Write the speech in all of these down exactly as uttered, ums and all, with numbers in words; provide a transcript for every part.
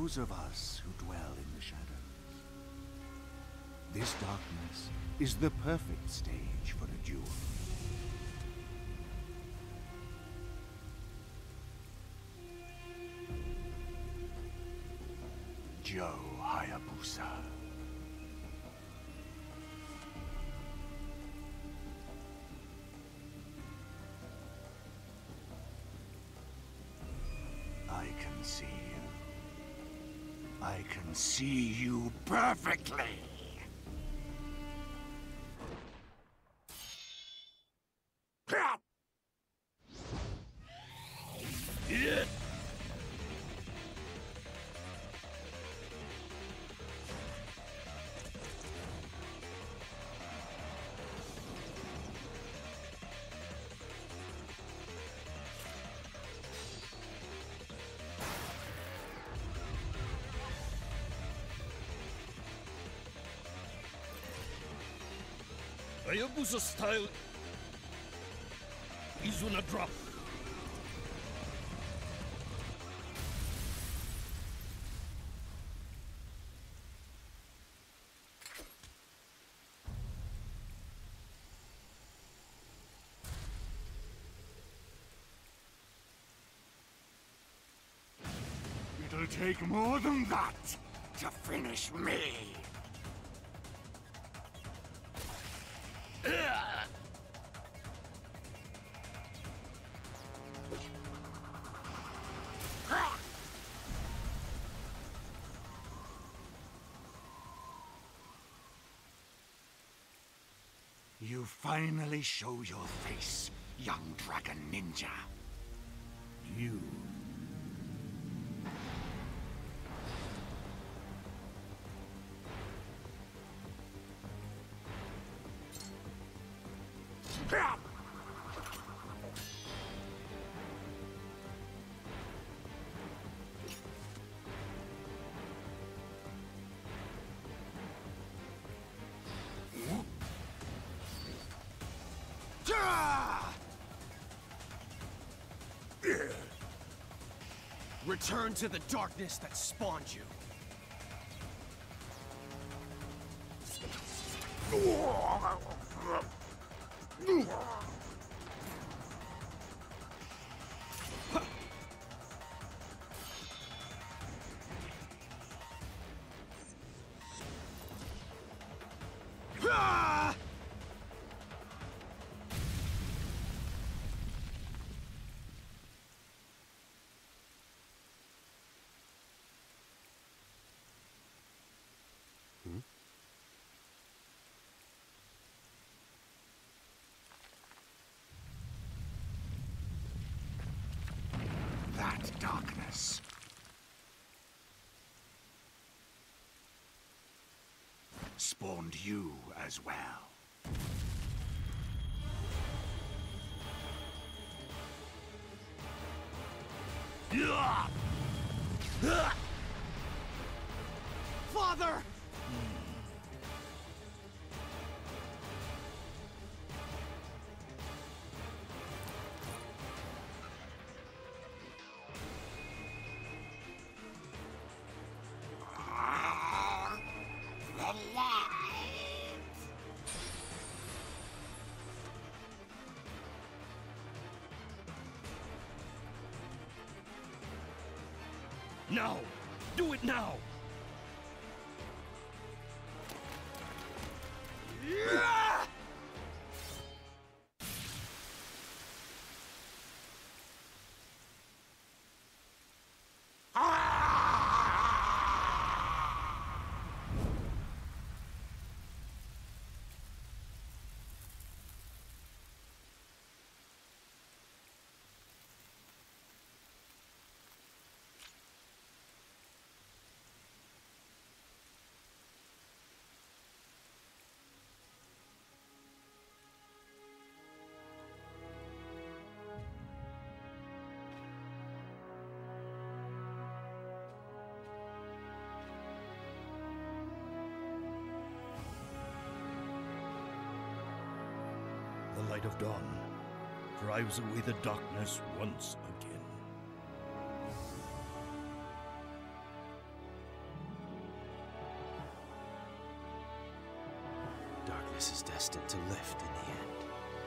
those of us who dwell in the shadows. This darkness is the perfect stage for a duel. Joe Hayabusa. I can see you. I can see you perfectly. Hayabusa style is on a drop. It'll take more than that to finish me. You finally show your face, young dragon ninja. You. Return to the darkness that spawned you. That darkness spawned you as well. Father! Now! Do it now! The light of dawn drives away the darkness once again. This is destined to lift in the end.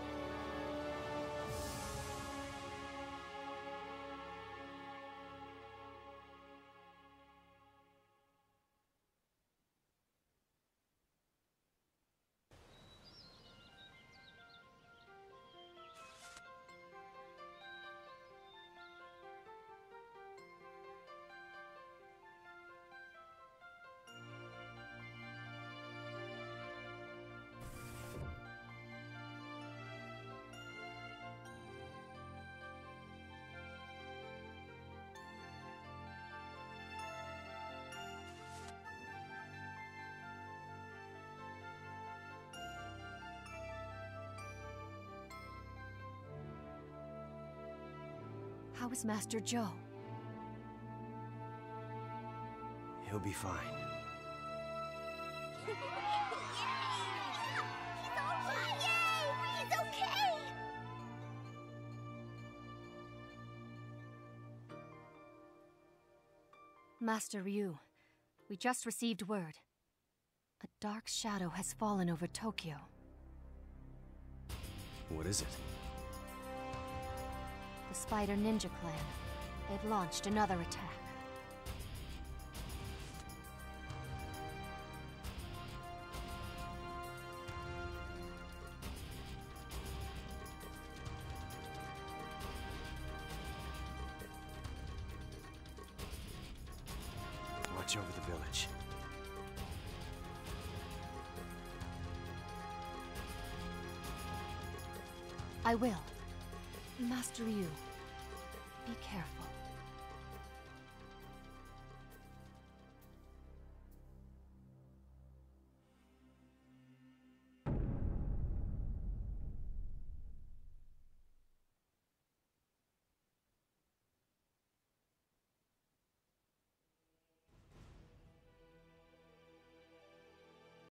How is Master Zhou? He'll be fine. He's alright! Yay! He's okay! Master Ryu, we just received word. A dark shadow has fallen over Tokyo. What is it? The Spider Ninja Clan. They've launched another attack. Watch over the village. I will. Master Ryu, be careful.